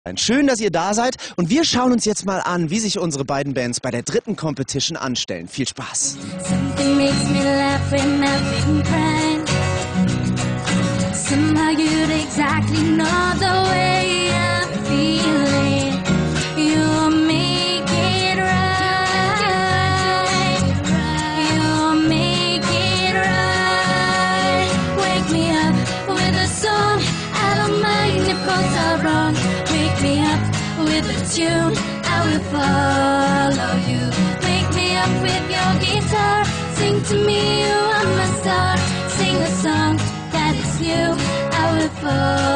Schön, dass ihr da seid und wir schauen uns jetzt mal an, wie sich unsere beiden Bands bei der dritten Competition anstellen. Viel Spaß! Something makes me laugh when I've been crying. Somehow you'd exactly know the way I'm feeling. You'll make it right. You'll make it right. Wake me up with a song. I don't mind if both are wrong. Wake me up with a tune. I will follow you. Wake me up with your guitar. Sing to me, you are my star. Sing a song that is new. I will follow